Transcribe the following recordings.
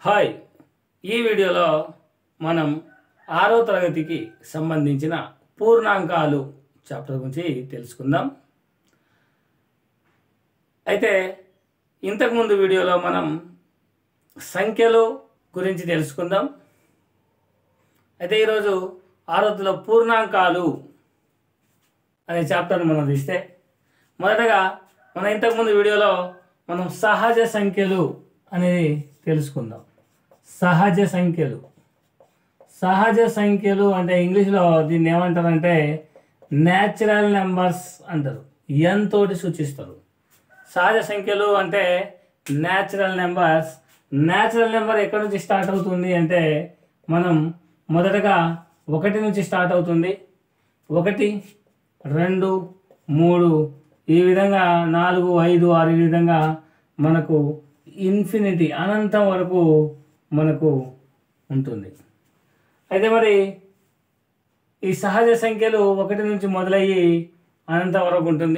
Hi, ఈ వీడియోలో మనం 6వ తరగతికి సంబంధించిన పూర్ణాంకాలు చాప్టర్ గురించి తెలుసుకుందాం. అయితే ఇంతకుముందు వీడియోలో మనం సంఖ్యలు గురించి తెలుసుకుందాం. అయితే ఈరోజు 6వ తరగతిలో పూర్ణాంకాలు అనే చాప్టర్ని మనం తీస్తే మొదటగా మన ఇంతకుముందు వీడియోలో మనం సహజ సంఖ్యలు అనేది తెలుసుకుందాం. సహజ సంఖ్యలు అంటే ఇంగ్లీష్లో దీన్ని ఏమంటారంటే న్యాచురల్ నెంబర్స్ అంటారు. ఎన్ తోటి సూచిస్తారు. సహజ సంఖ్యలు అంటే న్యాచురల్ నెంబర్స్. న్యాచురల్ నెంబర్ ఎక్కడి నుంచి స్టార్ట్ అవుతుంది అంటే మనం మొదటగా 1 నుంచి స్టార్ట్ అవుతుంది. 1, 2, 3 ఈ విధంగా 4, 5, 6 ఈ విధంగా మనకు ఇన్ఫినిటీ అనంతం వరకు మనకు ఉంటుంది. అయితే మరి ఈ సహజ సంఖ్యలు 1 నుంచి మొదలయ్యి అనంతం వరకు ఉంటుంది.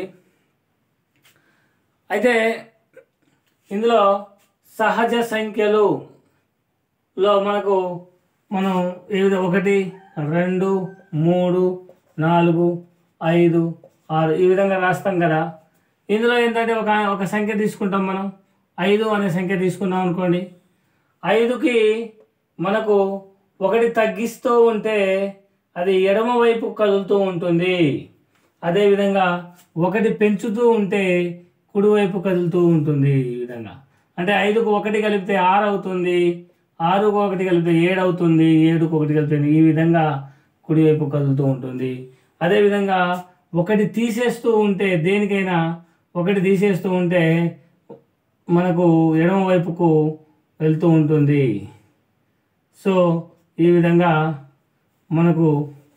అయితే ఇందులో సహజ సంఖ్యలులో మనం ఏ విధంగా 1, 2, 3, 4, 5, 6 ఈ విధంగా రాస్తాం కదా. ఇందులో ఏంటంటే ఒక సంఖ్య తీసుకుంటాం. మనం 5 అనే సంఖ్య తీసుకున్నాం అనుకోండి. 5కి మనకు 1 తగ్గిస్తూ ఉంటే అది ఎడమ వైపు కదులుతూ ఉంటుంది. అదేవిధంగా 1 పెంచుతూ ఉంటే కుడివైపు కదులుతూ ఉంటుంది. ఈ విధంగా అంటే 5కు 1 కలిపితే 6 అవుతుంది, 6కు 1 కలిపితే 7 అవుతుంది, 7కు 1 కలిపితే ఈ విధంగా కుడివైపు కదులుతూ ఉంటుంది. అదేవిధంగా 1 తీసేస్తూ ఉంటే దేనికైనా 1 తీసేస్తూ ఉంటే మనకు ఎడమ వైపుకు వెళ్తూ ఉంటుంది. సో ఈ విధంగా మనకు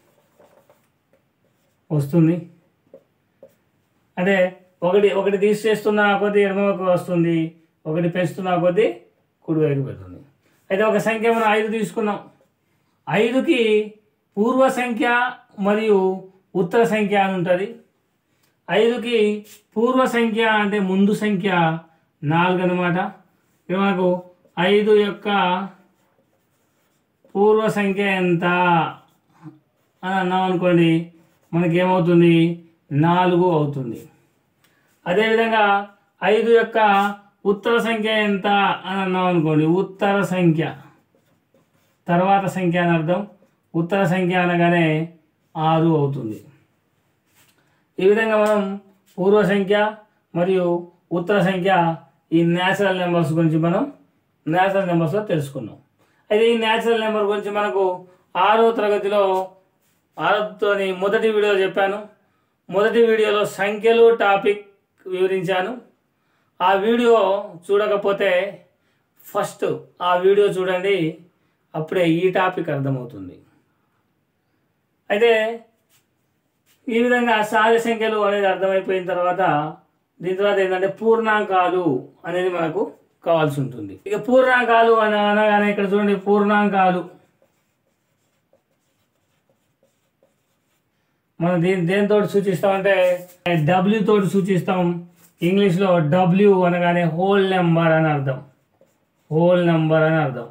వస్తుంది. అంటే ఒకటి తీసేస్తున్న కొద్దీ ఎడమ వైపు వస్తుంది, 1 పెంచుతున్న కొద్దీ కుడివైపు వెళ్తుంది. అయితే ఒక సంఖ్య మనం 5 తీసుకున్నాం. 5కి పూర్వ సంఖ్య మరియు ఉత్తర సంఖ్య అని ఉంటుంది. 5కి పూర్వ సంఖ్య అంటే ముందు సంఖ్య 4 అన్నమాట. మనకు 5 యొక్క పూర్వ సంఖ్య ఎంత అని అన్నాం అనుకోండి, మనకేమవుతుంది 4 అవుతుంది. అదేవిధంగా 5 యొక్క ఉత్తర సంఖ్య ఎంత అని అన్నాం అనుకోండి, ఉత్తర సంఖ్య తర్వాత సంఖ్య అని అర్థం. ఉత్తర సంఖ్య అనగానే 6 అవుతుంది. ఈ విధంగా మనం పూర్వ సంఖ్య మరియు ఉత్తర సంఖ్య ఈ న్యాచురల్ నెంబర్స్ గురించి మనం న్యాచురల్ నెంబర్స్లో తెలుసుకున్నాం. అయితే ఈ న్యాచురల్ నెంబర్ గురించి మనకు 6వ తరగతిలో మొదటి వీడియో చెప్పాను. మొదటి వీడియోలో సంఖ్యలు టాపిక్ వివరించాను. ఆ వీడియో చూడకపోతే ఫస్ట్ ఆ వీడియో చూడండి, అప్పుడే ఈ టాపిక్ అర్థమవుతుంది. అయితే ఈ విధంగా సహజ సంఖ్యలు అనేది అర్థమైపోయిన తర్వాత దీని తర్వాత ఏంటంటే పూర్ణాంకాలు అనేది మనకు కావాల్సి ఉంటుంది. ఇక పూర్ణాంకాలు అనగానే ఇక్కడ చూడండి, పూర్ణాంకాలు మనం దేనితో సూచిస్తామంటే డబ్ల్యూ తోటి సూచిస్తాం. ఇంగ్లీష్లో డబ్ల్యూ అనగానే హోల్ నెంబర్ అని అర్థం. హోల్ నెంబర్ అని అర్థం.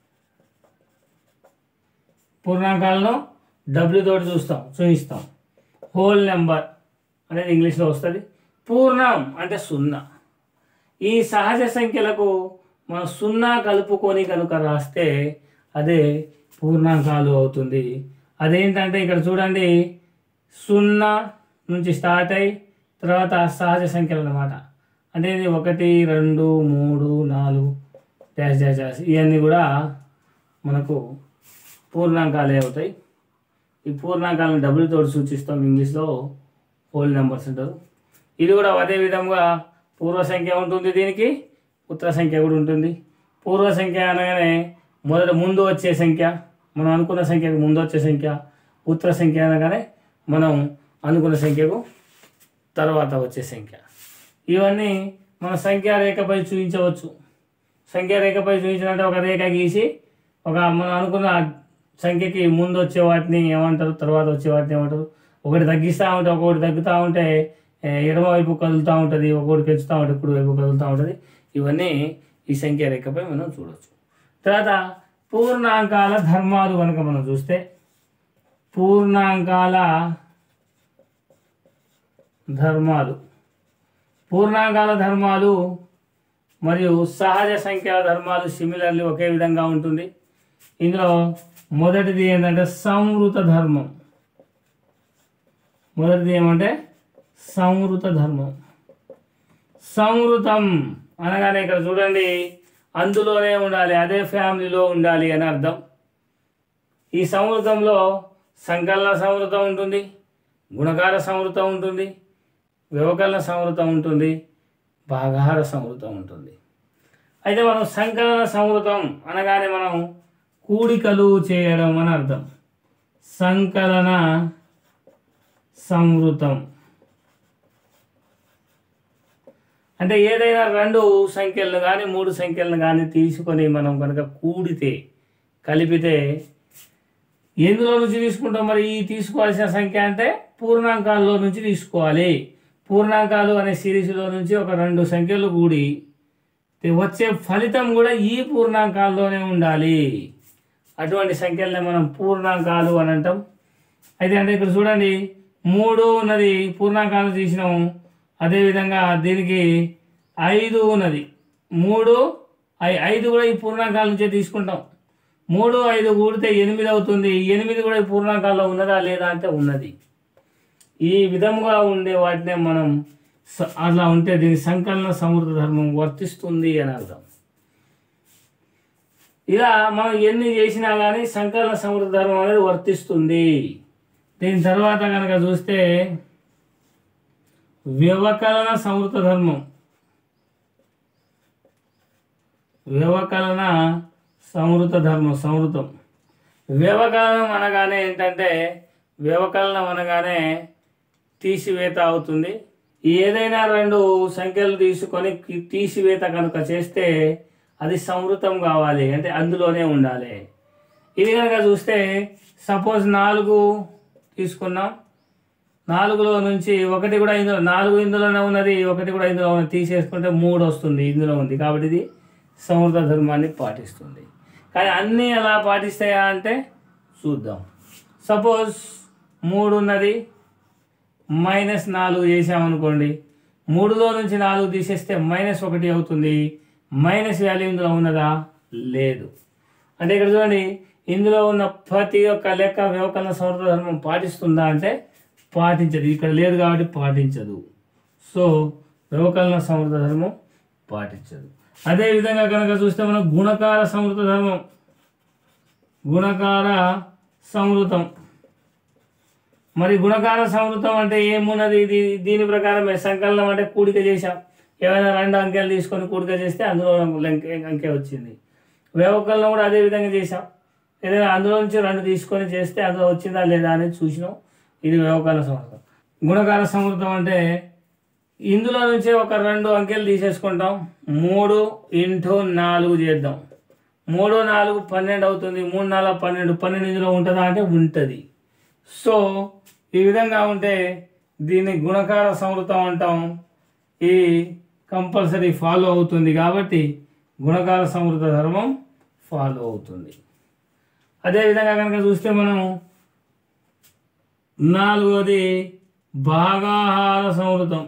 పూర్ణాంకాలను డబ్ల్యూ తోటి చూపిస్తాం. హోల్ నెంబర్ అనేది ఇంగ్లీష్లో వస్తుంది. పూర్ణం అంటే 0. ఈ సహజ సంఖ్యలకు మనం 0 కలుపుకొని కనుక రాస్తే అదే పూర్ణాంకాలు అవుతుంది. అదేంటంటే ఇక్కడ చూడండి, 0 నుంచి స్టార్ట్ అయ్యి తర్వాత సహజ సంఖ్యలు అన్నమాట. అంటే ఇది 1, 2, 3, 4 డాష్ ఇవన్నీ కూడా మనకు పూర్ణాంకాలే అవుతాయి. ఈ పూర్ణాంకాలను డబుల్ తోటి సూచిస్తాం. ఇంగ్లీష్లో హోల్ నెంబర్స్ అంటారు. ఇది కూడా అదే విధంగా పూర్వ సంఖ్య ఉంటుంది, దీనికి ఉత్తర సంఖ్య కూడా ఉంటుంది. పూర్వ సంఖ్య అనగానే ముందు వచ్చే సంఖ్య, మనం అనుకున్న సంఖ్యకు ముందు వచ్చే సంఖ్య. ఉత్తర సంఖ్య అనగానే మనం అనుకున్న సంఖ్యకు తర్వాత వచ్చే సంఖ్య. ఇవన్నీ మన సంఖ్యారేఖపై చూపించవచ్చు. సంఖ్యారేఖపై చూపించాలంటే ఒక రేఖ గీసి మనం అనుకున్న సంఖ్యకి ముందు వచ్చే వాటిని ఏమంటారు, తర్వాత వచ్చే వాటిని ఏమంటారు. ఒకటి తగ్గిస్తూ ఉంటే ఒకటి తగ్గుతూ ఉంటే ఎడమ వైపు కదులుతూ ఉంటుంది, ఒకటి పెంచుతూ ఉంటే కుడి వైపు కదులుతూ ఉంటుంది. ఇవన్నీ ఈ సంఖ్యారేఖపై మనం చూడవచ్చు. తర్వాత పూర్ణాంకాల ధర్మాలు కనుక మనం చూస్తే పూర్ణాంకాల ధర్మాలు మరియు సహజ సంఖ్యల ధర్మాలు సిమిలర్లీ ఒకే విధంగా ఉంటుంది. ఇందులో మొదటిది ఏంటంటే సంవృత ధర్మం. మొదటిది ఏమంటే సంవృత ధర్మం. సంవృతం అనగానే ఇక్కడ చూడండి, అందులోనే ఉండాలి, అదే ఫ్యామిలీలో ఉండాలి అని అర్థం. ఈ సంవృతంలో సంకలన సంవృతం ఉంటుంది, గుణకార సంవృతం ఉంటుంది, వ్యవకలన సంవృతం ఉంటుంది, భాగాహార సంవృతం ఉంటుంది. అయితే మనం సంకలన సంవృతం అనగానే మనం కూడికలు చేయడం అని అర్థం. సంకలన సంవృతం అంటే ఏదైనా 2 సంఖ్యలను కానీ 3 సంఖ్యలను కానీ తీసుకొని మనం కనుక కూడితే, కలిపితే ఎందులో నుంచి తీసుకుంటాం? మరి ఈ తీసుకోవాల్సిన సంఖ్య అంటే పూర్ణాంకాల్లో నుంచి తీసుకోవాలి. పూర్ణాంకాలు అనే సిరీస్లో నుంచి ఒక 2 సంఖ్యలు కూడి వచ్చే ఫలితం కూడా ఈ పూర్ణాంకాల్లోనే ఉండాలి. అటువంటి సంఖ్యలనే మనం పూర్ణాంకాలు అని అంటాం. అయితే అంటే ఇక్కడ చూడండి, 3 ఉన్నది, పూర్ణాంకాలు తీసినాము. అదేవిధంగా దీనికి 5 ఉన్నది, 3, 5 కూడా ఈ పూర్ణాంకాల నుంచే తీసుకుంటాం. 3, 5 కూడితే 8 అవుతుంది. 8 కూడా ఈ పూర్ణాంకాల్లో ఉన్నదా లేదా అంటే ఉన్నది. ఈ విధముగా ఉండే వాటినే మనం అట్లా ఉంటే దీని సంకలన సంవృత ధర్మం వర్తిస్తుంది అని అర్థం. ఇలా మనం ఎన్ని చేసినా కానీ సంకలన సంవృత ధర్మం అనేది వర్తిస్తుంది. దీని తర్వాత కనుక చూస్తే వ్యవకలన సంవృత ధర్మం. వ్యవకలన సంవృత ధర్మం. సంవృతం వ్యవకలనం అనగానే ఏంటంటే, వ్యవకలనం అనగానే తీసివేత అవుతుంది. ఏదైనా 2 సంఖ్యలు తీసుకొని తీసివేత కనుక చేస్తే అది సంవృతం కావాలి, అంటే అందులోనే ఉండాలి. ఇది కనుక చూస్తే సపోజ్ 4 తీసుకున్నాం. 4లో నుంచి 1 కూడా ఇందులో, 4 ఇందులోనే ఉన్నది, 1 కూడా ఇందులో ఉన్నది, తీసేసుకుంటే 3 వస్తుంది, ఇందులో ఉంది. కాబట్టి ఇది సంవృత ధర్మాన్ని పాటిస్తుంది. కానీ అన్నీ ఎలా పాటిస్తాయా అంటే చూద్దాం. సపోజ్ 3 ఉన్నది, -4 చేసామనుకోండి. 3లో నుంచి 4 తీసేస్తే -1 అవుతుంది. మైనస్ వాల్యూ ఇందులో ఉన్నదా? లేదు. అంటే ఇక్కడ చూడండి, ఇందులో ఉన్న ప్రతి ఒక్క లెక్క వ్యవకలన సంవృత ధర్మం పాటిస్తుందా అంటే పాటించదు. ఇక్కడ లేదు కాబట్టి పాటించదు. సో వ్యవకలన సంవృత ధర్మం పాటించదు. అదేవిధంగా కనుక చూస్తే మనం గుణకార సంవృత ధర్మం. గుణకార సంవృతం. మరి గుణకార సంవృతం అంటే ఏమున్నది? దీని ప్రకారం సంకలనం అంటే కూడిక చేశాం. ఏమైనా 2 అంకెలు తీసుకొని కూడిక చేస్తే అందులో అంకె వచ్చింది. వ్యవకలనం కూడా అదే విధంగా చేశాం. ఏదైనా అందులో నుంచి 2 తీసుకొని చేస్తే అందులో వచ్చిందా లేదా అనేది చూసినాం. ఇది వ్యవకలన సంవృతం. గుణకార సంవృతం అంటే ఇందులో నుంచే ఒక 2 అంకెలు తీసేసుకుంటాం. 3 × 4 చేద్దాం. 3, 4 12 అవుతుంది. 3, 4 12. 12 ఇందులో ఉంటుందా అంటే ఉంటుంది. సో ఈ విధంగా ఉంటే దీన్ని గుణకార సంవృతం అంటాం. ఈ కంపల్సరీ ఫాలో అవుతుంది కాబట్టి గుణకార సంవృత ధర్మం ఫాలో అవుతుంది. అదేవిధంగా కనుక చూస్తే మనం 4వది భాగాహార సంవృతం.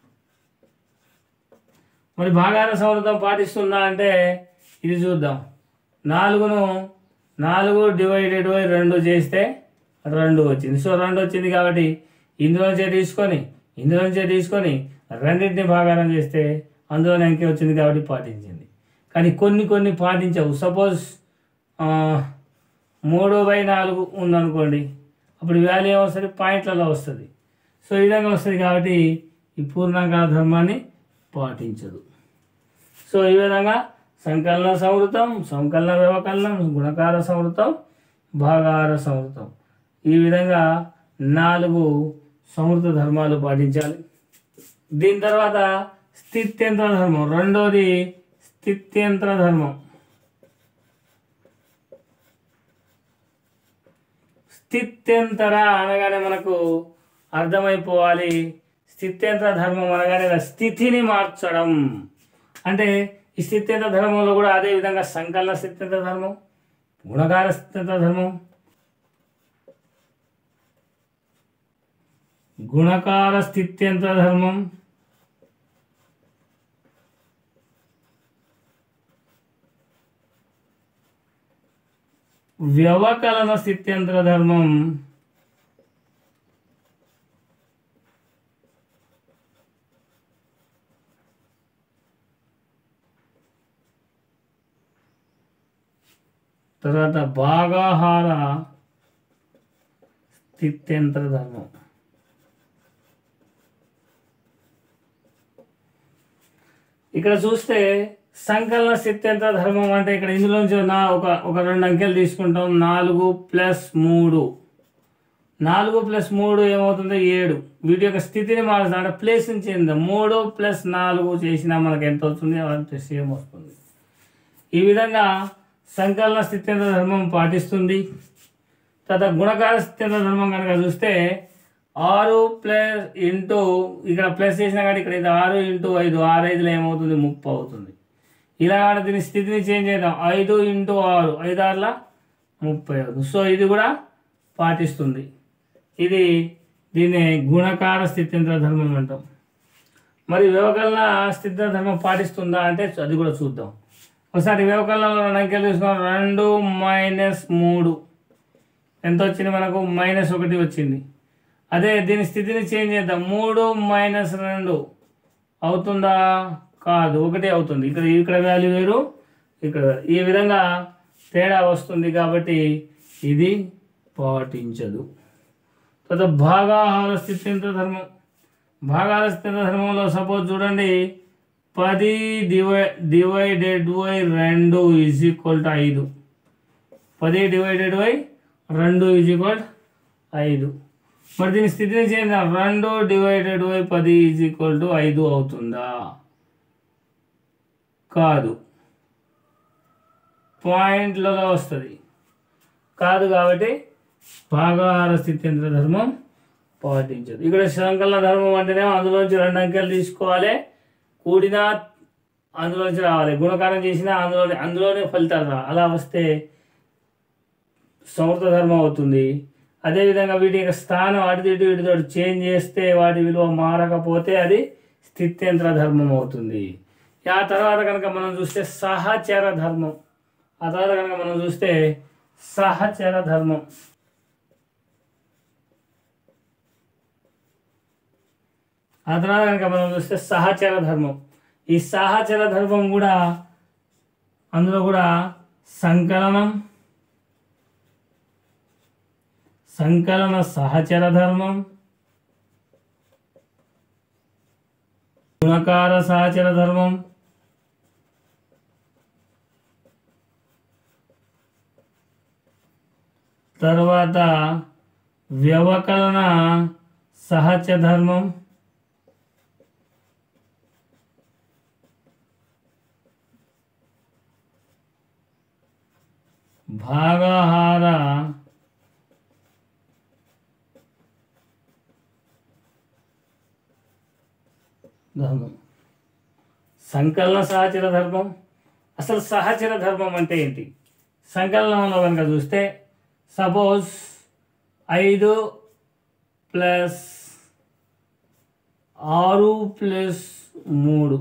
మరి భాగాహార సంవృతం పాటిస్తుందా అంటే ఇది చూద్దాం. 4ను 4/2 చేస్తే 2 వచ్చింది. సో 2 వచ్చింది కాబట్టి ఇందులోంచే తీసుకొని రెండింటిని భాగారం చేస్తే అందులోనే అంకె వచ్చింది కాబట్టి పాటించింది. కానీ కొన్ని పాటించవు. సపోజ్ 3/4 ఉందనుకోండి, అప్పుడు వాల్యూ ఏమొస్తుంది? పాయింట్లలో వస్తుంది. సో ఈ విధంగా వస్తుంది కాబట్టి ఈ పూర్ణాంకాల ధర్మాన్ని పాటించదు. సో ఈ విధంగా సంకలన సంవృతం, సంకలన వ్యవకలనం, గుణకార సంవృతం, భాగాహార సంవృతం, ఈ విధంగా 4 సంవృత ధర్మాలు పాటించాలి. దీని తర్వాత స్థిత్యంత్ర ధర్మం. రెండోది స్థిత్యంత్ర ధర్మం. స్థిత్యంతర అనగానే మనకు అర్థమైపోవాలి. స్థిత్యంత్ర ధర్మం అనగానే స్థితిని మార్చడం. అంటే ఈ స్థిత్యంత్ర ధర్మంలో కూడా అదే విధంగా సంకలన స్థిత్యంత్ర ధర్మం, గుణకార స్థిత్యంత్ర ధర్మం, గుణకార స్థిత్యంత్ర ధర్మం, వ్యవకలన స్థిత్యంత్ర ధర్మం, తర్వాత భాగాహార స్థిత్యంత్ర ధర్మం. ఇక్కడ చూస్తే సంకలన స్థిత్యంత్ర ధర్మం అంటే ఇక్కడ ఇందులో నుంచి ఒక 2 అంకెలు తీసుకుంటాం. 4 + 3, 4 + 3 ఏమవుతుంది 7. వీటి యొక్క స్థితిని మారుస్తాం అంటే ప్లేస్ నుంచి చేద్దాం. 3 + 4 చేసినా మనకు ఎంత వస్తుంది, అంతే సేమ్ వస్తుంది. ఈ విధంగా సంకలన స్థిత్యంత్ర ధర్మం పాటిస్తుంది. తర్వాత గుణకార స్థిత్యంత్ర ధర్మం కనుక చూస్తే 6 ఇంటూ ఇక్కడ ప్లస్ చేసినా కానీ ఇక్కడ 6 × 5, 6 × 5 ఏమవుతుంది 30 అవుతుంది. ఇలా దీని స్థితిని చేంజ్ చేద్దాం. 5 × 6, 5 × 6 30 అవుతుంది. సో ఇది కూడా పాటిస్తుంది. దీన్ని గుణకార స్థిత్యంత్ర ధర్మం అంటాం. మరి వ్యవకలన స్థిత్యంత్ర ధర్మం పాటిస్తుందా అంటే అది కూడా చూద్దాం. ఒకసారి వ్యవకలనంలో 2 అంకెలు తీసుకున్నాం. 2 - 3 ఎంత వచ్చింది మనకు -1 వచ్చింది. అదే దీని స్థితిని చేంజ్ చేద్దాం. 3 - 2 అవుతుందా, కాదు, 1 అవుతుంది. ఇక్కడ వాల్యూ వేరు, ఇక్కడ ఈ విధంగా తేడా వస్తుంది కాబట్టి ఇది పాటించదు. తర్వాత భాగాహార స్థిత్యంత్ర ధర్మం. భాగాహార స్థిత్యంత్ర ధర్మంలో సపోజ్ చూడండి 10 / 2 = 5. 10 / 2 = 5. మరి దీని స్థితిని చేద్దాం. 2 / 10 = 5 అవుతుందా, కాదు, పాయింట్లలో వస్తుంది, కాదు. కాబట్టి భాగాహార స్థిత్యంత్ర ధర్మం పాటించదు. ఇక్కడ సంకలన ధర్మం అంటేనే అందులోంచి 2 అంకెలు తీసుకోవాలి, కూడినా అందులోంచి రావాలి, గుణకారం చేసినా అందులోనే ఫలితాలు రావాలి. అలా వస్తే సమర్థ ధర్మం అవుతుంది. అదేవిధంగా వీటి యొక్క స్థానం వీటితో చేంజ్ చేస్తే వాటి విలువ మారకపోతే అది స్థిత్యంత్ర ధర్మం అవుతుంది. ఆ తర్వాత కనుక మనం చూస్తే సహచర ధర్మం. సహచర ధర్మం. ఈ సహచర ధర్మం కూడా అందులో కూడా సంకలన సహచర ధర్మం, గుణకార సహచర ధర్మం, తర్వాత వ్యవకలన సహచర ధర్మం, భాగాహార ధర్మం. సంకలన సహచర ధర్మం. అసలు సహచర ధర్మం అంటే ఏంటి? సంకలనంలో కనుక చూస్తే సపోజ్ 5 + 6 + 3,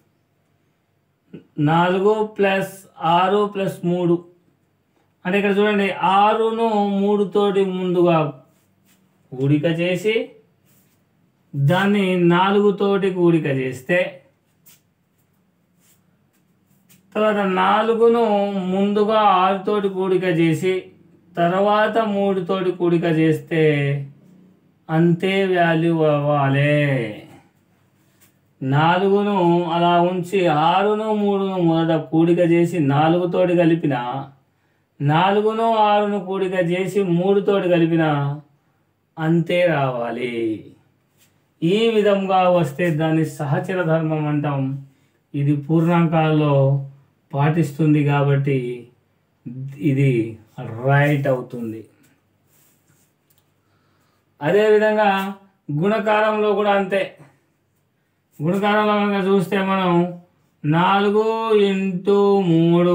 4 + 6 + 3 అంటే ఇక్కడ చూడండి 6ను 3 తోటి ముందుగా కూడిక చేసి దాన్ని 4 తోటి కూడిక చేస్తే తర్వాత 4ను ముందుగా 6 తోటి కూడిక చేసి తర్వాత 3 తోటి కూడిక చేస్తే అంతే వాల్యూ అవ్వాలి. 4ను అలా ఉంచి 6ను 3ను మొదట కూడిక చేసి 4 తోటి కలిపిన, 4ను 6ను కూడిక చేసి 3 తోటి కలిపిన అంతే రావాలి. ఈ విధంగా వస్తే దాన్ని సహచర ధర్మం అంటాం. ఇది పూర్ణాంకాల్లో పాటిస్తుంది కాబట్టి ఇది రైట్ అవుతుంది. అదేవిధంగా గుణకారంలో కూడా అంతే. గుణకారంలో కనుక చూస్తే మనం 4 ఇంటూ 3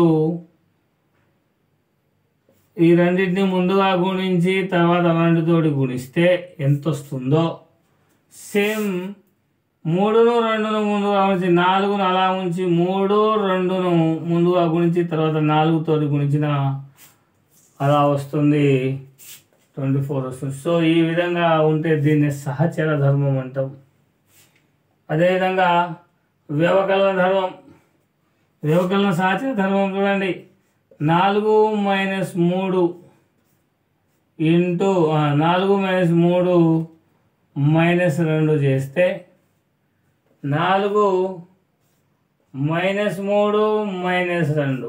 ఈ రెండింటిని ముందుగా గుణించి తర్వాత రెండుతోటి గుణిస్తే ఎంత వస్తుందో సేమ్ 3ను 2ను ముందుగా గుణించి 4ను అలా ఉంచి 3 2ను ముందుగా గుణించి తర్వాత 4తోటి గుణించిన అలా వస్తుంది 24 వస్తుంది. సో ఈ విధంగా ఉంటే దీన్ని సహచర ధర్మం అంటాం. అదేవిధంగా వ్యవకలన ధర్మం, వ్యవకలన సహచర ధర్మం చూడండి. 4 - 3 ఇంటూ 4 - 3 -2 చేస్తే 4 - 3 -2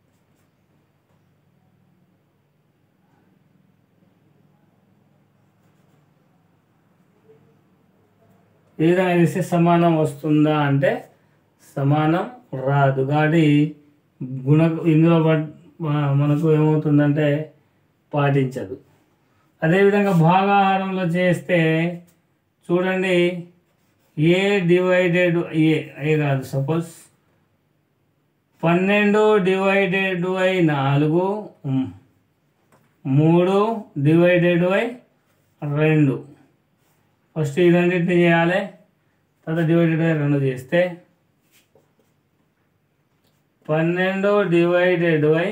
ఈ విధంగా చేస్తే సమానం వస్తుందా అంటే సమానం రాదు. కాబట్టి ఇందులో మనకు ఏమవుతుందంటే పాటించదు. అదేవిధంగా భాగాహారంలో చేస్తే చూడండి, ఏ డివైడెడ్ ఏ కాదు, suppose 12 divided by 4 3 divided by 2. First ఈ రెండింటిని చేయాలి, తర్వాత డివైడెడ్ బై 2 చేస్తే 12 డివైడెడ్ బై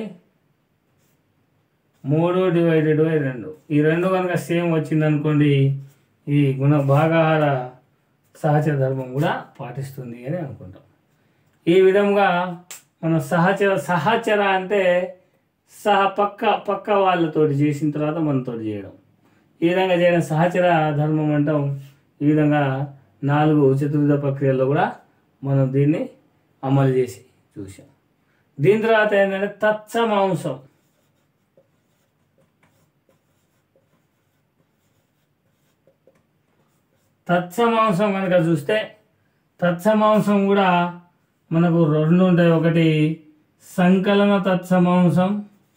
3 డివైడెడ్ బై 2. ఈ 2 కనుక సేమ్ వచ్చింది అనుకోండి, ఈ భాగాహార సహచర ధర్మం కూడా పాటిస్తుంది అని అనుకుంటాం. ఈ విధంగా మనం సహచర అంటే పక్క వాళ్ళతోటి చేసిన తర్వాత మనతోటి చేయడం, ఈ విధంగా చేయడం సహచర ధర్మం అంటాం. ఈ విధంగా 4 చతుర్థ ప్రక్రియల్లో కూడా మనం దీన్ని అమలు చేసి చూసాం. దీని తర్వాత ఏంటంటే తత్సమాంసం. తత్సమాంసం కనుక చూస్తే తత్సమాంసం కూడా మనకు 2 ఉంటాయి. ఒకటి సంకలన తత్సమాంసం,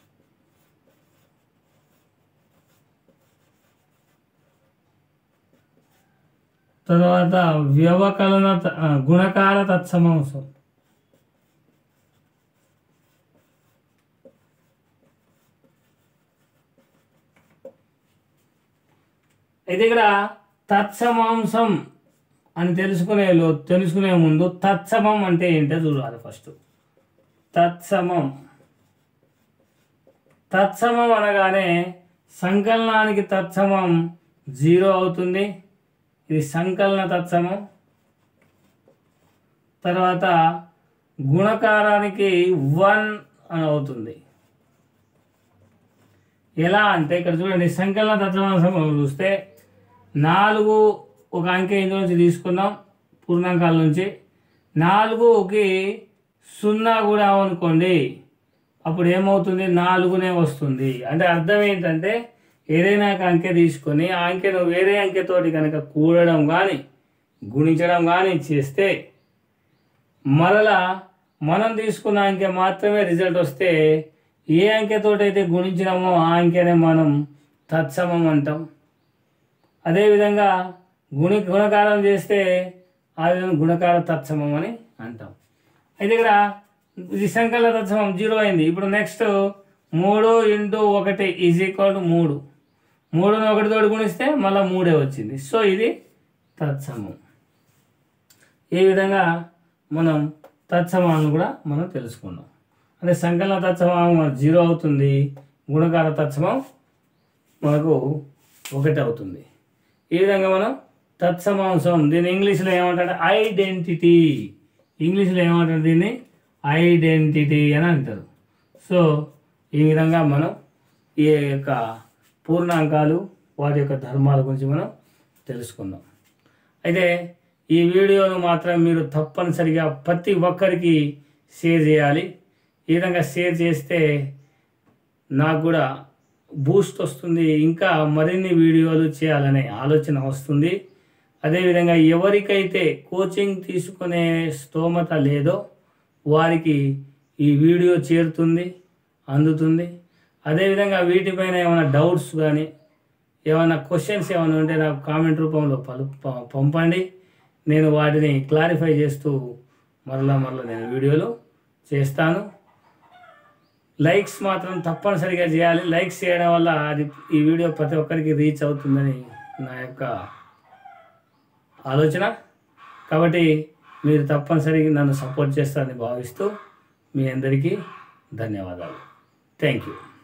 తర్వాత వ్యవకలన గుణకార తత్సమాంసం. అయితే ఇక్కడ తత్సమాంసం అని తెలుసుకునే ముందు తత్సమం అంటే ఏంటో చూడాలి. ఫస్ట్ తత్సమం అనగానే సంకలనానికి తత్సమం 0 అవుతుంది, ఇది సంకలన తత్సమం. తర్వాత గుణకారానికి 1 అని అవుతుంది. ఎలా అంటే ఇక్కడ చూడండి, సంకలన తత్సమం చూస్తే 4 ఒక అంకె ఇందు నుంచి తీసుకున్నాం, పూర్ణాంకాల నుంచి. 4కి 0 కూడా అనుకోండి, అప్పుడు ఏమవుతుంది, 4నే వస్తుంది. అంటే అర్థం ఏంటంటే ఏదైనా ఒక అంకె తీసుకొని ఆ అంకెను వేరే అంకెతోటి కనుక కూడడం కానీ గుణించడం కానీ చేస్తే మరలా మనం తీసుకున్న అంకె మాత్రమే రిజల్ట్ వస్తే ఏ అంకెతోటైతే గుణించినామో ఆ అంకెనే మనం తత్సమం అంటాం. అదేవిధంగా గుణకారం చేస్తే ఆ విధంగా గుణకార తత్సమం అని అంటాం. అయితే ఇక్కడ ఇది సంకలన తత్సమం 0 అయింది. ఇప్పుడు నెక్స్ట్ 3 × 1 = 3. 3ను 1 తోటి గుణిస్తే మళ్ళీ 3 వచ్చింది. సో ఇది తత్సమం. ఈ విధంగా మనం తత్సమాలను కూడా మనం తెలుసుకున్నాం. అంటే సంకలన తత్సమం 0 అవుతుంది, గుణకార తత్సమం మనకు 1 అవుతుంది. ఈ విధంగా మనం తత్సమాంసం, దీన్ని ఇంగ్లీష్లో ఏమంటారు, ఐడెంటిటీ. ఇంగ్లీష్లో ఏమంటారు, దీన్ని ఐడెంటిటీ అని అంటారు. సో ఈ విధంగా మనం ఈ యొక్క పూర్ణాంకాలు వాటి యొక్క ధర్మాల గురించి మనం తెలుసుకుందాం. అయితే ఈ వీడియోను మాత్రం మీరు తప్పనిసరిగా ప్రతి ఒక్కరికి షేర్ చేయాలి. ఈ విధంగా షేర్ చేస్తే నాకు కూడా బూస్ట్ వస్తుంది, ఇంకా మరిన్ని వీడియోలు చేయాలనే ఆలోచన వస్తుంది. అదేవిధంగా ఎవరికైతే కోచింగ్ తీసుకునే స్తోమత లేదో వారికి ఈ వీడియో చేరుతుంది, అందుతుంది. అదేవిధంగా వీటిపైన ఏమైనా డౌట్స్ కానీ ఏమైనా క్వశ్చన్స్ ఏమైనా ఉంటే నాకు కామెంట్ రూపంలో పంపండి. నేను వాటిని క్లారిఫై చేస్తూ మరలా నేను వీడియోలు చేస్తాను. లైక్స్ మాత్రం తప్పనిసరిగా చేయాలి. లైక్స్ చేయడం వల్ల ఈ వీడియో ప్రతి ఒక్కరికి రీచ్ అవుతుందని నా యొక్క ఆలోచన. కాబట్టి మీరు తప్పనిసరిగా నన్ను సపోర్ట్ చేస్తారని భావిస్తూ మీ అందరికీ ధన్యవాదాలు. Thank you.